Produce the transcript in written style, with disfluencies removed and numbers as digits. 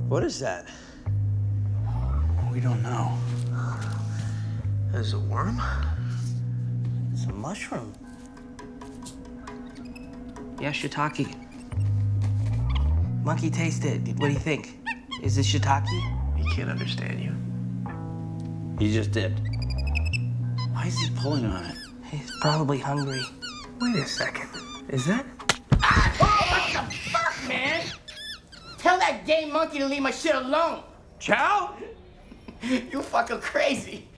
What is that? We don't know. Is it a worm? It's a mushroom. Yeah, shiitake. Monkey, taste it. What do you think? Is this shiitake? He can't understand you. He just dipped. Why is he pulling on it? He's probably hungry. Wait a second. Is that? What the fuck, man? Tell that gay monkey to leave my shit alone. Chow? You fucking crazy.